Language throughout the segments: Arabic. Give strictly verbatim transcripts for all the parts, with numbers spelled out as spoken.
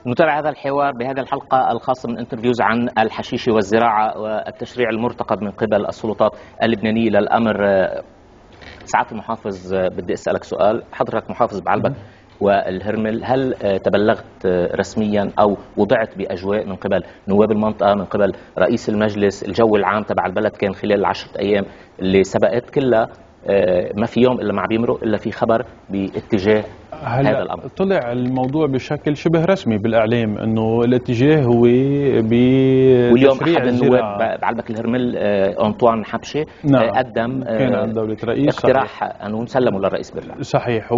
نتابع هذا الحوار بهذه الحلقة الخاصة من انترفيوز عن الحشيش والزراعة والتشريع المرتقب من قبل السلطات اللبنانية للأمر. سعادة المحافظ، بدي أسألك سؤال. حضرتك محافظ بعلبك والهرمل، هل تبلغت رسميا أو وضعت بأجواء من قبل نواب المنطقة، من قبل رئيس المجلس؟ الجو العام تبع البلد كان خلال العشرة أيام اللي سبقت كلها ما في يوم إلا ما بيمرق إلا في خبر باتجاه هذا الأمر. طلع الموضوع بشكل شبه رسمي بالإعلام إنه الاتجاه هو ب واليوم أحد النواب بعلبك الهرمل أنطوان حبشة نعم. قدم كان عند دولة رئيس اقتراح قانون سلمه للرئيس بالفعل. صحيح.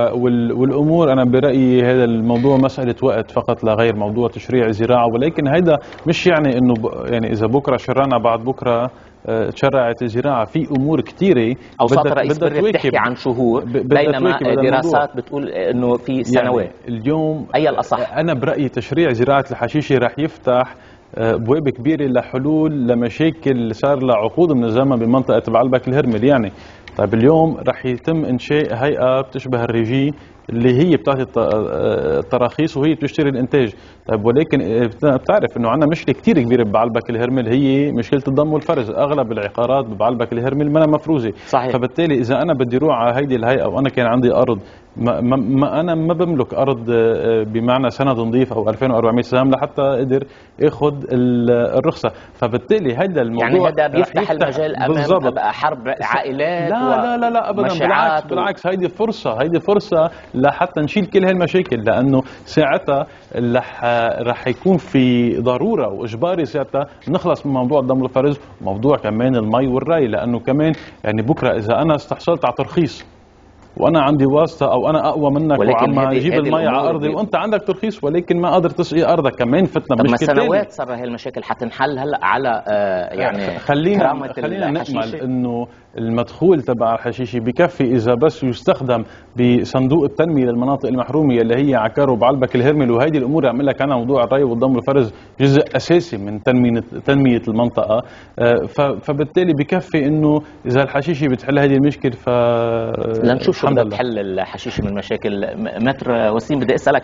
والأمور أنا برأيي هذا الموضوع مسألة وقت فقط لا غير، موضوع تشريع الزراعة. ولكن هيدا مش يعني إنه يعني إذا بكرة شرعنا بعد بكرة تشرعت الزراعة. في امور كثيره اوساط الرئيس بري بتحكي عن شهور، بينما دراسات بتقول انه في سنوات. يعني اليوم اي الاصح؟ انا برايي تشريع زراعه الحشيشه رح يفتح بوابه كبيره لحلول لمشاكل صار لها عقود من الزمن بمنطقه بعلبك الهرمل. يعني طيب اليوم رح يتم انشاء هيئه بتشبه الريجي اللي هي بتعطي التراخيص وهي بتشتري الانتاج. طيب ولكن بتعرف انه عندنا مشكله كثير كبيره ببعلبك الهرمل، هي مشكله الضم والفرز. اغلب العقارات ببعلبك الهرمل ما مفروزه. صحيح. فبالتالي اذا انا بدي اروح على هيدي الهيئه وانا كان عندي ارض، ما, ما, ما انا ما بملك ارض بمعنى سند نظيف او ألفين وأربعمئة سهم لحتى اقدر اخذ الرخصه. فبالتالي هذا الموضوع يعني هذا بيفتح المجال امام حرب عائلات. لا لا لا لا ابدا، بالعكس بالعكس، هيدي فرصه هيدي فرصه لحتى نشيل كل هالمشاكل، لانه ساعتها رح رح يكون في ضروره واجباري ساعتها نخلص من موضوع الضم والفرز وموضوع كمان المي والري. لانه كمان يعني بكره اذا انا استحصلت على ترخيص وانا عندي واسطه او انا اقوى منك وعم اجيب المي على ارضي وانت عندك ترخيص ولكن ما قادر تسقي ارضك، كمان فتنا مشكله. طب ما سنوات صار هي المشاكل حتنحل هلا على آه يعني خلينا خلينا نأمل انه المدخول تبع الحشيشه بكفي اذا بس يستخدم بصندوق التنميه للمناطق المحرومه اللي هي عكار وبعلبك الهرمل. وهيدي الامور عم لك انا موضوع الري والضم والفرز جزء اساسي من تنميه تنميه المنطقه. فبالتالي بكفي انه اذا الحشيشه بتحل هذه المشكله ف لنشوف شو بدها تحل الحشيشه من مشاكل. متر وسيم، بدي اسالك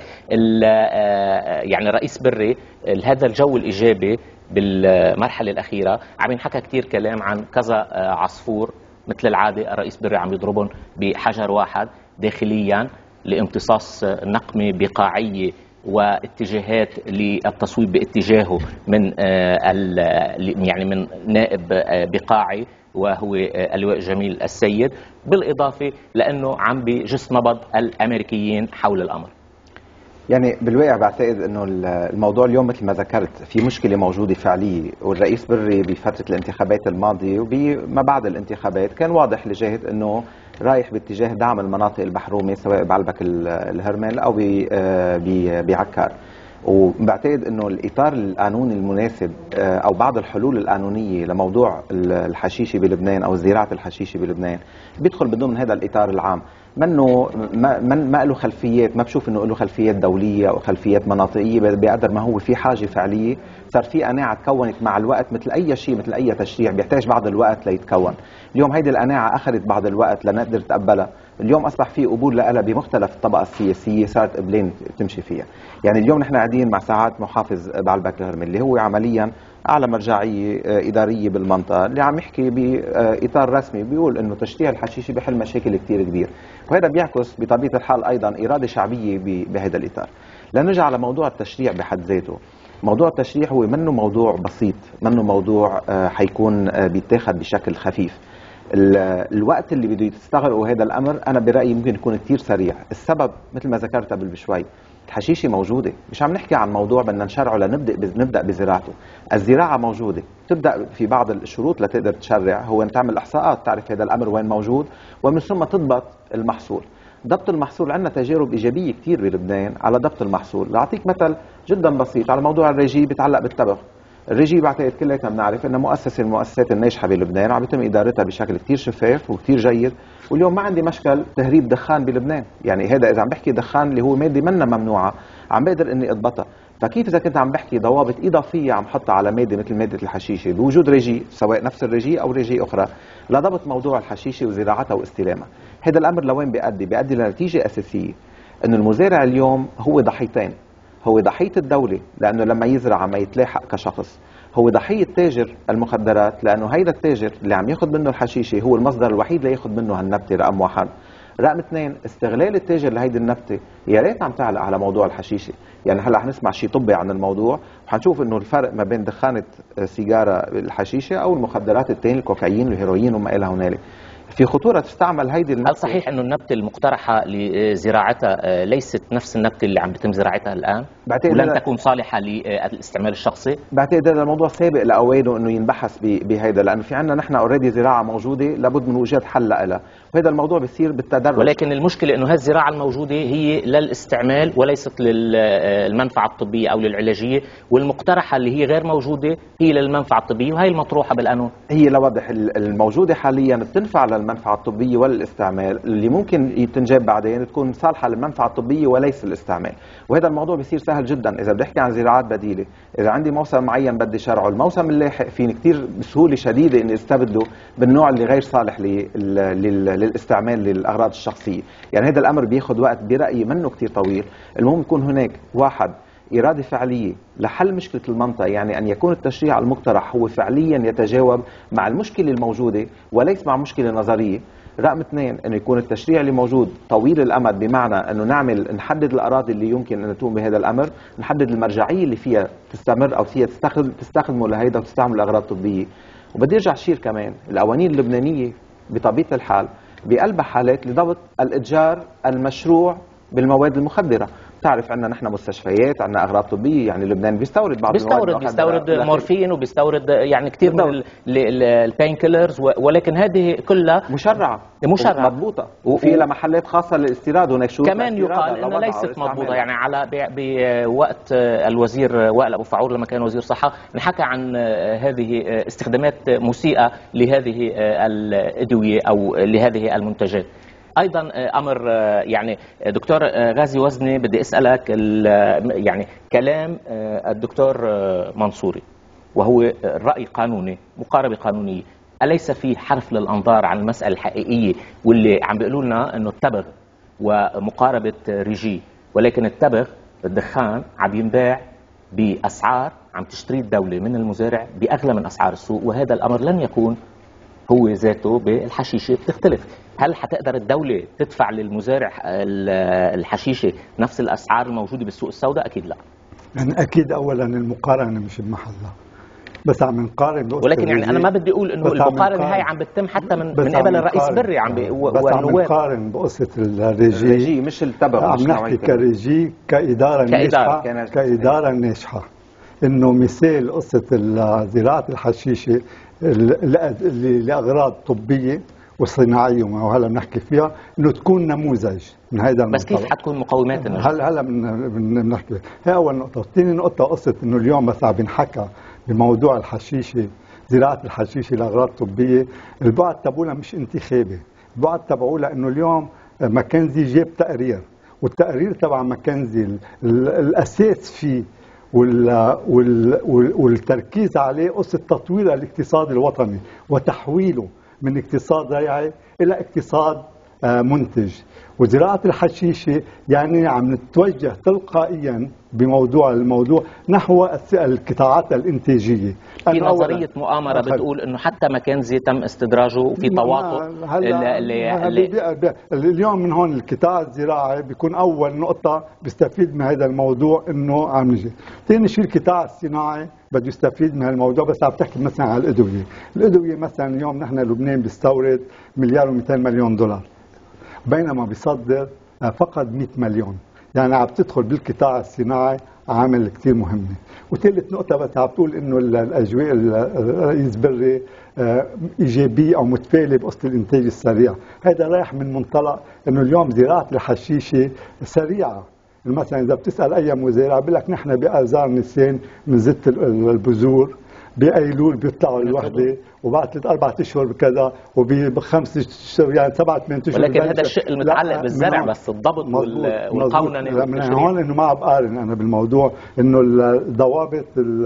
يعني رئيس بري هذا الجو الايجابي بالمرحله الاخيره عم ينحكى كثير كلام عن كذا عصفور مثل العاده الرئيس بري عم يضربهم بحجر واحد داخليا لامتصاص نقمه بقاعيه واتجاهات للتصويب باتجاهه من يعني من نائب بقاعي وهو اللواء جميل السيد، بالإضافة لأنه عم بجس نبض الأمريكيين حول الأمر. يعني بالواقع بعتقد أنه الموضوع اليوم مثل ما ذكرت في مشكلة موجودة فعلية، والرئيس بري بفترة الانتخابات الماضية وبما بعد الانتخابات كان واضح لجهة أنه رايح باتجاه دعم المناطق المحرومة سواء بعلبك الهرمل أو بعكار. وبعتقد انه الاطار القانوني المناسب او بعض الحلول القانونيه لموضوع الحشيشه بلبنان او زراعه الحشيشه بلبنان بيدخل ضمن هذا الاطار العام. منه ما ما له خلفيات، ما بشوف انه له خلفيات دوليه او خلفيات مناطقيه، بقدر ما هو في حاجه فعليه. صار في قناعه تكونت مع الوقت مثل اي شيء، مثل اي تشريع بيحتاج بعض الوقت ليتكون. اليوم هيدي القناعه اخذت بعض الوقت لنقدر نتقبلها. اليوم اصبح في قبول لها بمختلف الطبقه السياسيه، صارت قبلين تمشي فيها. يعني اليوم نحن قاعدين مع سعاده محافظ بعلبك الهرمل اللي هو عمليا اعلى مرجعيه اداريه بالمنطقه، اللي عم يحكي باطار رسمي بيقول انه تشريع الحشيشه بيحل مشاكل كثير كبير، وهذا بيعكس بطبيعه الحال ايضا اراده شعبيه بهذا الاطار. لنرجع على موضوع التشريع بحد ذاته. موضوع التشريع هو منه موضوع بسيط، منه موضوع حيكون بيتاخذ بشكل خفيف. الوقت اللي بده يستغرقوا هذا الامر انا برايي ممكن يكون كثير سريع. السبب مثل ما ذكرت قبل بشوي، الحشيشه موجوده، مش عم نحكي عن موضوع بدنا نشرعه لنبدا نبدا بزراعته. الزراعه موجوده، تبدا في بعض الشروط لتقدر تشرع، هو ان تعمل احصاءات تعرف هذا الامر وين موجود، ومن ثم تضبط المحصول. ضبط المحصول عندنا تجارب ايجابيه كثير بلبنان على ضبط المحصول. لاعطيك مثل جدا بسيط على موضوع الريجي بيتعلق بالتبغ. الريجي بعتقد كلنا بنعرف انها مؤسسه من المؤسسات الناجحه بلبنان، عم يتم ادارتها بشكل كثير شفاف وكثير جيد، واليوم ما عندي مشكل تهريب دخان بلبنان. يعني هذا اذا عم بحكي دخان اللي هو ماده منا ممنوعه عم بقدر اني اضبطها. فكيف اذا كنت عم بحكي ضوابط اضافيه عم حطها على ماده مثل ماده الحشيشه بوجود ريجي، سواء نفس الريجي او ريجي اخرى، لضبط موضوع الحشيشه وزراعتها واستلامها. هذا الامر لوين بيؤدي؟ بيؤدي لنتيجه اساسيه انه المزارع اليوم هو ضحيتين. هو ضحيه الدوله لانه لما يزرع ما يتلاحق كشخص، هو ضحيه تاجر المخدرات لانه هيدا التاجر اللي عم ياخذ منه الحشيشه هو المصدر الوحيد لياخذ منه هالنبته. رقم واحد. رقم اثنين، استغلال التاجر لهيدي النبته يا ريت عم تعلق على موضوع الحشيشه، يعني هلا حنسمع شيء طبي عن الموضوع وحنشوف انه الفرق ما بين دخانه سيجاره الحشيشه او المخدرات الثانيه الكوكايين والهيروين وما الى هنالك. في خطوره تستعمل هيدي النبته. هل صحيح انه النبته المقترحه لزراعتها ليست نفس النبته اللي عم بيتم زراعتها الان ولن تكون صالحه للاستعمال الشخصي؟ بعتقد هذا الموضوع سابق لاوانه انه ينبحث بهيدا، لانه في عندنا نحن اوريدي زراعه موجوده لابد من وجود حل لها، وهذا الموضوع بيصير بالتدرج. ولكن المشكله انه هالزراعه الموجوده هي للاستعمال وليست للمنفعه الطبيه او للعلاجيه، والمقترحه اللي هي غير موجوده هي للمنفعه الطبيه، وهي المطروحه بالقانون. هي لوضح الموجوده حاليا بتنفع للمنفعه الطبيه والاستعمال، اللي ممكن تنجاب بعدين تكون صالحه للمنفعه الطبيه وليس الاستعمال، وهذا الموضوع بيصير سهل جدا اذا بدي احكي عن زراعات بديله. اذا عندي موسم معين بدي شرعه، الموسم اللاحق فيني كثير بسهوله شديده اني استبدله بالنوع اللي غير صالح للاستعمال للاغراض الشخصيه، يعني هذا الامر بياخذ وقت برايي منه كثير طويل. المهم يكون هناك واحد إرادة فعلية لحل مشكلة المنطقة، يعني أن يكون التشريع المقترح هو فعليا يتجاوب مع المشكلة الموجودة وليس مع مشكلة نظرية. رقم اثنين، أنه يكون التشريع اللي موجود طويل الأمد، بمعنى أنه نعمل نحدد الأراضي اللي يمكن أن تقوم بهذا الأمر، نحدد المرجعية اللي فيها تستمر أو فيها تستخدم تستخدمه لهيدا وتستعمل أغراض طبية. وبدي أرجع أشير كمان القوانين اللبنانية بطبيعة الحال بقلبها حالات لضبط الإتجار المشروع بالمواد المخدرة. تعرف عندنا نحن مستشفيات، عندنا اغراض طبيه، يعني لبنان بيستورد بعض بيستورد بيستورد مورفين وبيستورد يعني كثير من البين كيلرز، ولكن هذه كلها مشرعه مشرعه مضبوطه وفي لها محلات خاصه للاستيراد. هناك شروط كمان يقال انها ليست مضبوطه، يعني على بوقت الوزير وائل ابو فعور لما كان وزير صحه نحكى عن هذه استخدامات مسيئه لهذه الادويه او لهذه المنتجات. ايضا امر يعني دكتور غازي وزني بدي اسالك يعني كلام الدكتور منصوري وهو الراي قانوني مقاربه قانونيه، اليس في حرف للانظار عن المساله الحقيقيه واللي عم بيقولوا لنا انه التبغ ومقاربه ريجي، ولكن التبغ الدخان عم ينباع باسعار عم تشتري الدوله من المزارع باغلى من اسعار السوق، وهذا الامر لن يكون هو ذاته بالحشيشه بتختلف. هل حتقدر الدولة تدفع للمزارع الحشيشة نفس الأسعار الموجودة بالسوق السوداء؟ أكيد لا. يعني أكيد أولا المقارنة مش بمحلها، بس عم نقارن، ولكن يعني أنا ما بدي أقول إنه المقارنة هاي عم بتتم حتى من من قبل الرئيس بري عم بي بس عم نقارن بقصة الريجي مش التبغ، عم نحكي كريجي كإدارة ناجحة كإدارة ناجحة. إنه مثال قصة زراعة الحشيشة لأغراض طبية وصناعيه وهلا بنحكي فيها انه تكون نموذج من هذا المنطلق. بس كيف حتكون مقومات النموذج؟ هلا هلا بنحكي، هي اول نقطه. ثاني نقطه قصه انه اليوم مثلا بنحكى بموضوع الحشيشه، زراعه الحشيشه لاغراض طبيه، البعد تبعولها مش انتخابي، البعد تبعولها انه اليوم ماكنزي جاب تقرير، والتقرير تبع ماكنزي الاساس فيه وال وال والتركيز عليه قصه تطوير الاقتصاد الوطني وتحويله من اقتصاد زراعي الى اقتصاد منتج. وزراعه الحشيشه يعني عم نتوجه تلقائيا بموضوع الموضوع نحو القطاعات الانتاجيه. في نظريه مؤامره بتقول انه حتى ماكنزي تم استدراجه وفي تواطؤ. اليوم من هون القطاع الزراعي بيكون اول نقطه بيستفيد من هذا الموضوع انه عم نجي. ثاني شيء القطاع الصناعي بده يستفيد من هالموضوع، بس عم تحكي مثلا على الادويه، الادويه مثلا اليوم نحن لبنان بيستورد مليار ومئتين مليون دولار بينما بيصدر فقط مئة مليون، يعني عم تدخل بالقطاع الصناعي عامل كثير مهم. وثالث نقطة بس عم تقول انه الاجواء الرئيس بري ايجابية او متفائلة بقصة الانتاج السريع، هذا رايح من منطلق انه اليوم زراعة الحشيشة سريعة. مثلا اذا بتسأل اي مزارع بيقول لك نحن بآذار نيسان بنزت البذور، بايلول بيطلعوا الوحده وبعد ثلاث اربع اشهر كذا وبخمس اشهر يعني سبعة ثمان اشهر. ولكن هذا الشيء المتعلق بالزرع بس الضبط والقوننه. من هون انه ما بقارن انا بالموضوع انه الضوابط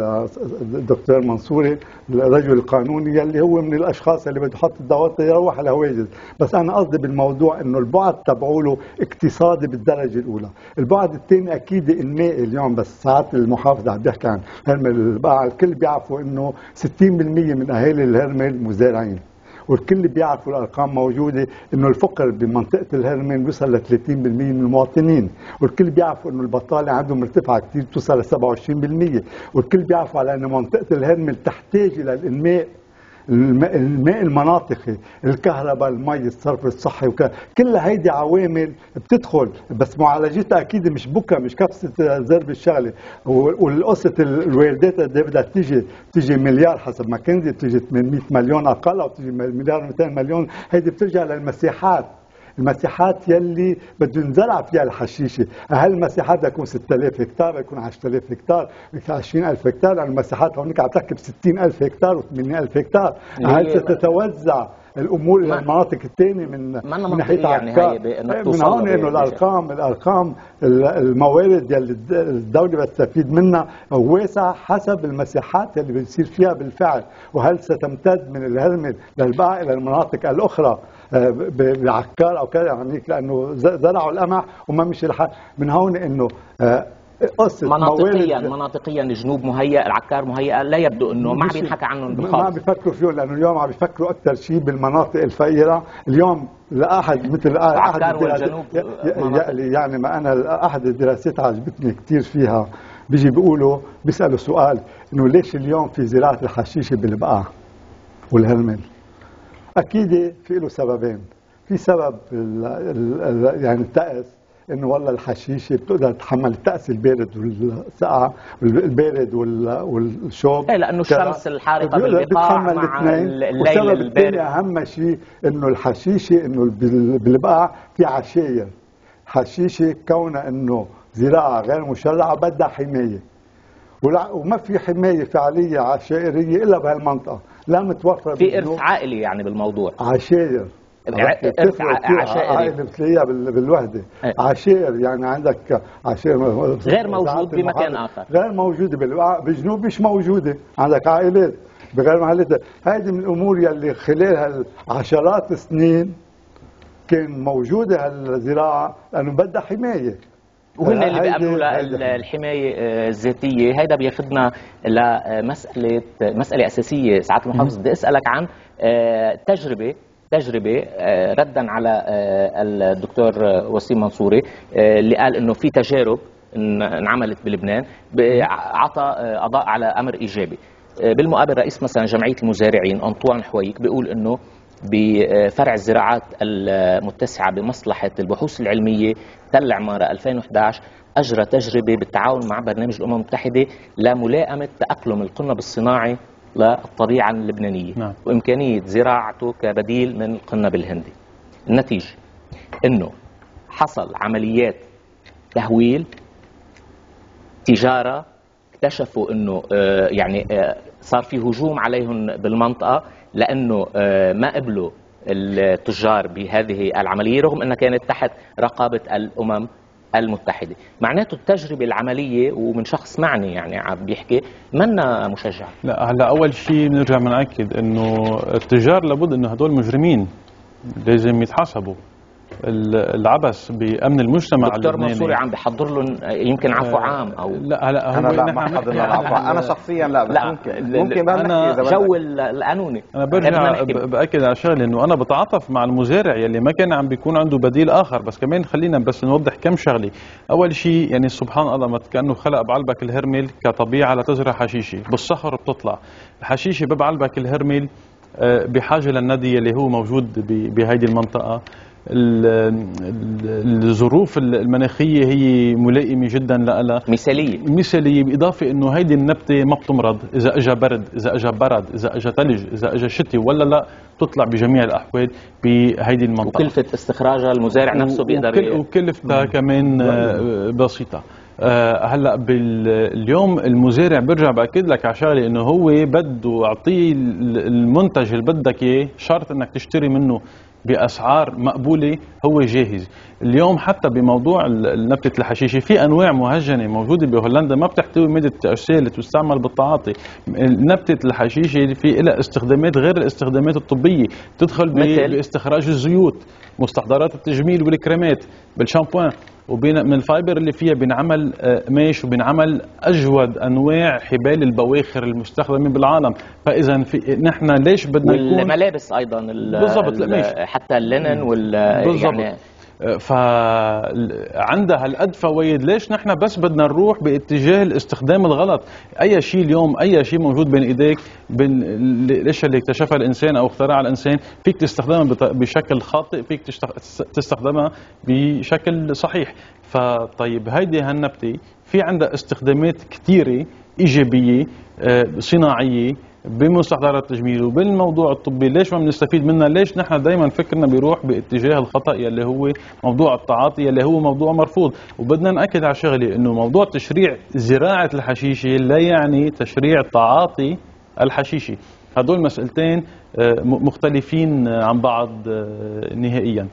الدكتور منصوري الرجل القانوني يلي هو من الاشخاص اللي بده يحط الضوابط يروح على هواجز، بس انا قصدي بالموضوع انه البعد تبعوله اقتصادي بالدرجه الاولى، البعد الثاني اكيد المائي اليوم بس ساعات المحافظ عم بيحكي عن هرمل البقع، الكل بيعرفوا انه ستين بالمئة من اهالي الهرمل مزارعين، والكل بيعرفوا الارقام موجوده انه الفقر بمنطقه الهرمل بيوصل ل ثلاثين بالمئة من المواطنين، والكل بيعرفوا انه البطاله عندهم مرتفعه كثير توصل ل سبعة وعشرين بالمئة، والكل بيعرفوا على انه منطقه الهرمل تحتاج الى الانماء الماء, الماء المناطقي، الكهرباء، المي، الصرف الصحي، وكذا، كل هيدي عوامل بتدخل، بس معالجتها اكيد مش بكره، مش كبسه زرب الشغله، والقصه الواردات قد ايه بدها تيجي، تيجي مليار حسب ما كنزي، بتيجي ثمانمئة مليون اقل او بتيجي مليار ومئتين مليون، هيدي بترجع للمساحات، المساحات يلي بده ينزرع فيها الحشيشه، هل المساحات بدها تكون ستة آلاف هكتار، بيكون عشرة آلاف هكتار، عشرين ألف هكتار، لأن المساحات هونيك عم تحكي ب ستين ألف هكتار و ثمانين ألف هكتار، هل ستتوزع الامور الى المناطق الثانيه من من ناحيه يعني من هون انه الارقام الارقام الموارد يلي الدوله بتستفيد منها واسعه حسب المساحات اللي بيصير فيها بالفعل، وهل ستمتد من الهرمل للبقع الى المناطق الاخرى بعكار او كذا عنيك، لانه زرعوا القمح وما مشي الحال. من هون انه قصه مناطقيا مناطقيا الجنوب مهيئ، العكار مهيئه، لا يبدو انه ما عم ينحكى عنهم بالخاص، ما عم بيفكروا فيهم، لانه اليوم عم بيفكروا اكثر شيء بالمناطق الفقيره. اليوم لاحد مثل احد والجنوب يعني ما انا احد الدراسات عجبتني كثير فيها، بيجي بيقولوا بيسالوا سؤال انه ليش اليوم في زراعه الحشيشه بالبقع والهرمل؟ اكيد في له سببين، في سبب ال ال يعني التأس، انه والله الحشيشه بتقدر تتحمل التأس البارد والسقعه، البارد والشوب، ايه لانه الشمس الحارقه بالبقاع مع الليل البارد. الثاني اهم شيء انه الحشيشه انه بالبقع في عشاير، حشيشه كونها انه زراعه غير مشرعه بدها حمايه، وما في حمايه فعليه عشائريه الا بهالمنطقه، لا متوفر في ارث عائلي يعني بالموضوع، عشائر ارث عشائري عائله بتلاقيها بالوحده، عشائر يعني عندك عشائر غير موجود بمكان اخر، غير موجوده بالجنوب، مش موجوده، عندك عائلات بغير محلتها. هذه من الامور يلي خلال عشرات السنين كان موجوده هالزراعه لانه بدها حمايه، وهن اللي بيأمنوا للحمايه الذاتيه. هيدا بياخذنا لمساله مساله اساسيه سعاده المحافظ، بدي اسالك عن تجربه تجربه ردا على الدكتور وسيم منصوري اللي قال انه في تجارب انعملت بلبنان عطى اضاء على امر ايجابي. بالمقابل رئيس مثلا جمعيه المزارعين أنطوان حويك بيقول انه بفرع الزراعات المتسعه بمصلحه البحوث العلميه تل عماره ألفين وإحدى عشر اجرى تجربه بالتعاون مع برنامج الامم المتحده لملائمه تاقلم القنب الصناعي للطبيعه اللبنانيه، نعم. وامكانيه زراعته كبديل من القنب الهندي. النتيجه انه حصل عمليات تهويل، تجاره، اكتشفوا انه آه يعني آه صار في هجوم عليهم بالمنطقه لانه آه ما قبلوا التجار بهذه العمليه رغم انها كانت تحت رقابه الامم المتحده. معناته التجربه العمليه ومن شخص معني يعني عم بيحكي منا مشجع. لا هلا اول شيء بنرجع بنأكد انه التجار لابد انه هدول مجرمين لازم يتحاسبوا. العبث بامن المجتمع دكتور منصوري عم بحضر لهم يمكن عفو عام او لا هلا انا لا ما حضر لهم عفو، انا شخصيا لا بس لا ممكن ممكن ما انا جو القانوني. انا برجع باكد على شغله انه انا بتعاطف مع المزارع يلي ما كان عم بيكون عنده بديل اخر، بس كمان خلينا بس نوضح كم شغله. اول شيء يعني سبحان الله ما كانه خلق بعلبك الهرمل كطبيعه لتزرع حشيشه، بالصخر بتطلع الحشيشه ببعلبك الهرمل بحاجه للندي اللي هو موجود بهيدي المنطقه. الظروف المناخيه هي ملائمه جدا لها، مثاليه مثاليه، باضافه انه هيدي النبته ما بتمرض، اذا اجى برد، اذا اجى برد، اذا اجى ثلج، اذا اجى شتي ولا لا بتطلع بجميع الاحوال بهيدي المنطقه. وكلفه استخراجها المزارع نفسه بيقدر وكل وكلفتها كمان بسيطه. آه هلا باليوم المزارع برجع باكد لك على شغله انه هو بده يعطيه المنتج اللي بدك اياه، شرط انك تشتري منه باسعار مقبوله، هو جاهز. اليوم حتى بموضوع نبته الحشيشه في انواع مهجنه موجوده بهولندا ما بتحتوي ماده التي اتش سي اللي تستعمل بالتعاطي. نبته الحشيشه في لها استخدامات غير الاستخدامات الطبيه، تدخل باستخراج الزيوت، مستحضرات التجميل والكريمات، بالشامبوان، ومن الفايبر اللي فيها بنعمل قماش وبنعمل اجود انواع حبال البواخر المستخدمه بالعالم. فاذا في نحن ليش بدنا نكون والملابس ايضا بالضبط، حتى اللينن وال يعني فعندها هالقد فوائد، ليش نحن بس بدنا نروح باتجاه الاستخدام الغلط؟ اي شيء اليوم، اي شيء موجود بين ايديك، بين الاشياء اللي اكتشفها الانسان او اخترعها الانسان، فيك تستخدمها بشكل خاطئ، فيك تستخدمها بشكل صحيح. فطيب هيدي هالنبته في عندها استخدامات كثيره ايجابيه صناعيه بمستحضرات التجميل وبالموضوع الطبي، ليش ما بنستفيد منها؟ ليش نحن دائما فكرنا بيروح باتجاه الخطأ يلي هو موضوع التعاطي يلي هو موضوع مرفوض؟ وبدنا نأكد على شغله انه موضوع تشريع زراعة الحشيشة لا يعني تشريع تعاطي الحشيشة، هدول مسألتين مختلفين عن بعض نهائيا.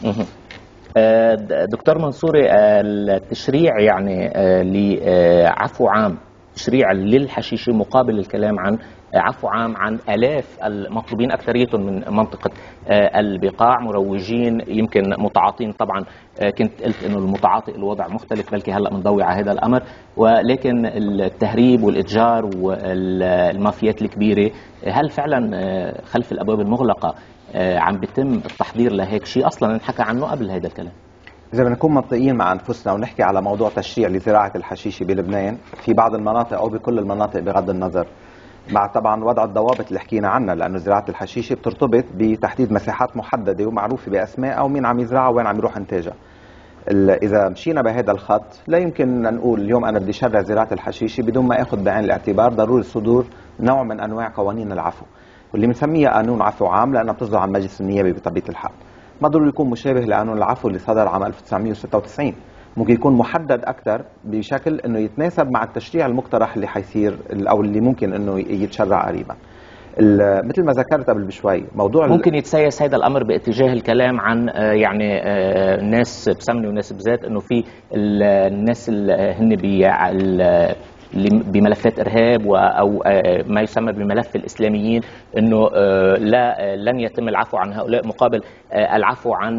دكتور منصوري، التشريع يعني لعفو عام، تشريع للحشيشة مقابل الكلام عن عفو عام عن آلاف المطلوبين، أكثريتهم من منطقة البقاع، مروجين يمكن متعاطين. طبعا كنت قلت إنه المتعاطي الوضع مختلف، بلكي هلأ بنضوي على هذا الأمر، ولكن التهريب والإتجار والمافيات الكبيرة هل فعلا خلف الأبواب المغلقة عم بيتم التحضير لهيك شيء أصلا انحكى عنه قبل هذا الكلام؟ إذا بنكون منطقيين مع أنفسنا ونحكي على موضوع تشريع لزراعة الحشيشة بلبنان في بعض المناطق أو بكل المناطق بغض النظر، مع طبعا وضع الضوابط اللي حكينا عنها، لأنه زراعة الحشيشة بترتبط بتحديد مساحات محددة ومعروفة بأسماء أو مين عم يزرعها وين عم يروح إنتاجها. إذا مشينا بهذا الخط لا يمكن نقول اليوم أنا بدي شرع زراعة الحشيشة بدون ما أخذ بعين الاعتبار ضرورة صدور نوع من أنواع قوانين العفو، واللي بنسميها قانون عفو عام لأنها بتصدر عن مجلس النيابي بطبيعة الحال. ما ضروري يكون مشابه لقانون العفو اللي صدر عام ألف وتسعمئة وستة وتسعين، ممكن يكون محدد أكثر بشكل أنه يتناسب مع التشريع المقترح اللي حيصير أو اللي ممكن أنه يتشرع قريبا. مثل ما ذكرت قبل بشوي، موضوع ممكن يتسيس هذا الأمر باتجاه الكلام عن يعني ناس بسمنة وناس بزيت، أنه في الناس اللي هن بي بملفات إرهاب أو ما يسمى بملف الإسلاميين، أنه لا لن يتم العفو عن هؤلاء مقابل العفو عن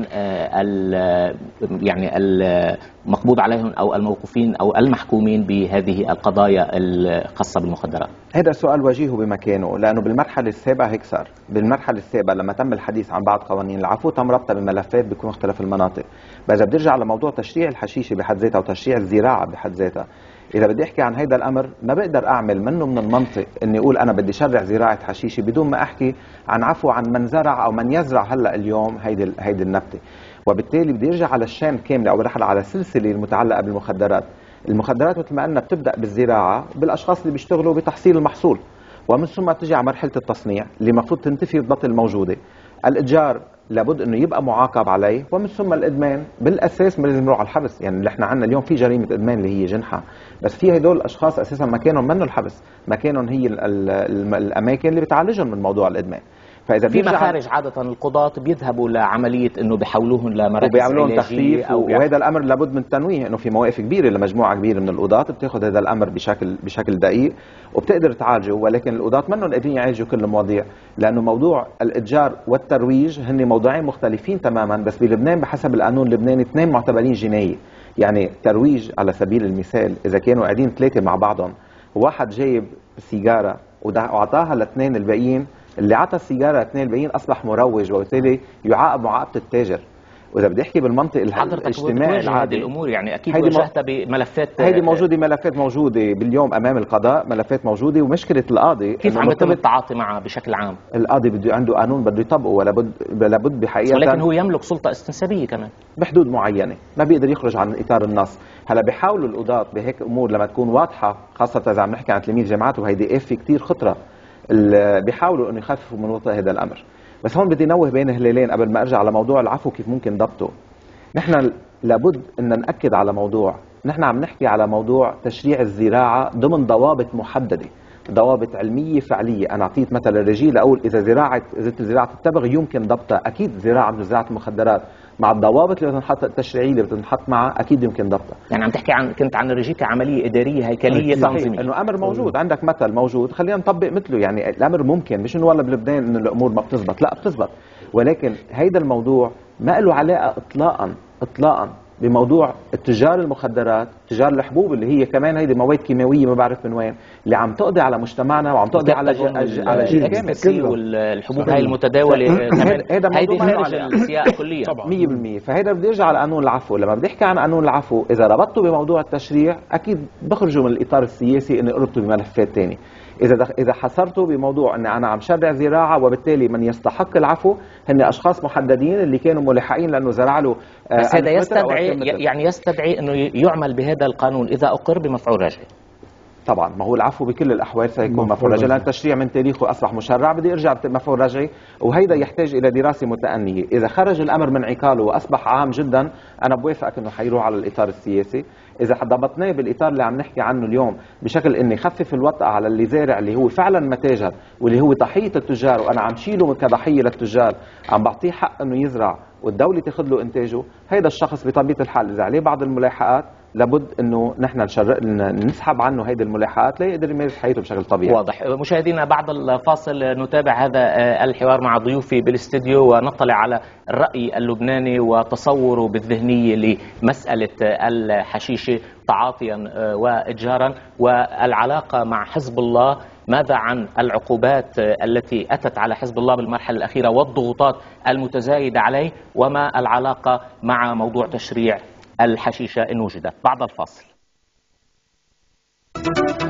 يعني المقبوض عليهم أو الموقوفين أو المحكومين بهذه القضايا الخاصة بالمخدرات. هذا سؤال وجيه بمكانه، لأنه بالمرحلة السابقة هيك صار. بالمرحلة السابقة لما تم الحديث عن بعض قوانين العفو تم ربطها بملفات بيكون اختلاف المناطق. إذا بدي ارجع لموضوع تشريع الحشيشة بحد ذاتها وتشريع الزراعة بحد ذاتها، إذا بدي أحكي عن هيدا الأمر ما بقدر أعمل منه من المنطق إني أقول أنا بدي شرع زراعة حشيشة بدون ما أحكي عن عفو عن من زرع أو من يزرع هلأ اليوم هيدي هيدي النبتة. وبالتالي بدي أرجع على الشام كاملة أو بدخل على السلسلة المتعلقة بالمخدرات. المخدرات مثل ما قلنا بتبدأ بالزراعة بالأشخاص اللي بيشتغلوا بتحصيل المحصول، ومن ثم تجي على مرحلة التصنيع اللي المفروض تنتفي وتبطل موجودة. الإتجار لابد انه يبقى معاقب عليه، ومن ثم الادمان بالاساس ما لازم يروح على الحبس. يعني اللي احنا عندنا اليوم في جريمه ادمان اللي هي جنحه، بس في هدول الاشخاص اساسا مكانهم منه الحبس، مكانهم هي ال ال الاماكن اللي بتعالجهم من موضوع الادمان. فاذا في مخارج عاده القضاة بيذهبوا لعمليه انه بيحولوهم لمراكز علاجيه او وهذا الامر لابد من التنويه، انه في مواقف كبيره لمجموعه كبيره من القضاة بتاخذ هذا الامر بشكل بشكل دقيق وبتقدر تعالجه، ولكن القضاة منهم قادرين يعالجوا كل المواضيع، لانه موضوع الاتجار والترويج هن موضوعين مختلفين تماما. بس بلبنان بحسب القانون اللبناني اثنين معتبرين جنايه. يعني ترويج على سبيل المثال اذا كانوا قاعدين ثلاثه مع بعضهم وواحد جايب سيجاره واعطاها لاثنين الباقيين، اللي عطى السيجاره اثنين الباقيين اصبح مروج وبالتالي يعاقب معاقبه التاجر. واذا بدي احكي بالمنطق الاجتماعي العادي هذه الامور يعني اكيد واجهتها بملفات هيدي موجوده، ملفات موجوده باليوم امام القضاء، ملفات موجوده. ومشكله القاضي كيف عم يتم التعاطي معها بشكل عام؟ القاضي بده عنده قانون بده يطبقه، ولا بد لابد بحقيقه، ولكن هو يملك سلطه استنسابيه كمان بحدود معينه، ما بيقدر يخرج عن اطار النص. هلا بيحاولوا القضاة بهيك امور لما تكون واضحه، خاصه اذا عم نحكي عن تلاميذ جامعات وهيدي اف في كثير خطره، بيحاولوا انه يخففوا من وطأ هذا الامر. بس هون بدي نوه بين هلالين قبل ما ارجع على موضوع العفو كيف ممكن ضبطه. نحن لابد ان ناكد على موضوع نحن عم نحكي على موضوع تشريع الزراعة ضمن ضوابط محددة، ضوابط علمية فعلية. أنا أعطيت مثل الرجيل أقول إذا زراعة إذا زراعة التبغ يمكن ضبطها، أكيد زراعة من زراعة المخدرات مع الضوابط اللي بتنحط التشريعية اللي بتنحط معها أكيد يمكن ضبطها. يعني عم تحكي عن كنت عن الرجيل كعملية إدارية هيكلية تنظيمية، إنه أمر موجود، عندك مثل موجود خلينا نطبق مثله. يعني الأمر ممكن، مش إنه والله بلبنان إنه الأمور ما بتزبط، لا بتزبط، ولكن هيدا الموضوع ما له علاقة إطلاقا إطلاقا بموضوع التجار المخدرات، تجار الحبوب اللي هي كمان هيدي مواد كيماويه ما بعرف من وين، اللي عم تقضي على مجتمعنا وعم تقضي على ج... على جيل كامل. والحبوب هاي المتداوله كمان هيدي خارج السياق كليا مية بالمية. فهيدا بده يرجع على قانون العفو. لما بدي احكي عن قانون العفو، اذا ربطته بموضوع التشريع اكيد بخرجوا من الاطار السياسي اني اربطه بملفات ثانيه. اذا دخ... اذا حصرته بموضوع ان انا عم شرع زراعه وبالتالي من يستحق العفو هن اشخاص محددين اللي كانوا ملحقين لانه زرع له آه بس هذا يستدعي يعني يستدعي انه يعمل بهذا القانون اذا اقر بمفعول رجعي. طبعا ما هو العفو بكل الاحوال سيكون مفعول رجعي، لان التشريع من تاريخه اصبح مشرع، بدي ارجع مفعول رجعي، وهيدا يحتاج الى دراسه متأنية. اذا خرج الامر من عقاله واصبح عام جدا انا بوافقك انه حيروح على الاطار السياسي. اذا ضبطناه بالاطار اللي عم نحكي عنه اليوم بشكل اني يخفف الوطأة على اللي زارع اللي هو فعلا متاجر واللي هو ضحيه التجار، وانا عم شيله كضحيه للتجار، عم بعطيه حق انه يزرع والدوله تاخذ له انتاجه، هيدا الشخص بطبيعه الحال اذا عليه بعض الملاحقات لابد انه نحن نشر... نسحب عنه هيدي الملاحقات ليقدر يمارس حياته بشكل طبيعي. واضح. مشاهدينا بعد الفاصل نتابع هذا الحوار مع ضيوفي بالاستديو ونطلع على الرأي اللبناني وتصوره بالذهنية لمسألة الحشيشة تعاطيا وإتجارا والعلاقة مع حزب الله. ماذا عن العقوبات التي أتت على حزب الله بالمرحلة الأخيرة والضغوطات المتزايدة عليه، وما العلاقة مع موضوع تشريع الحشيشة إن وجدت؟ بعد الفاصل.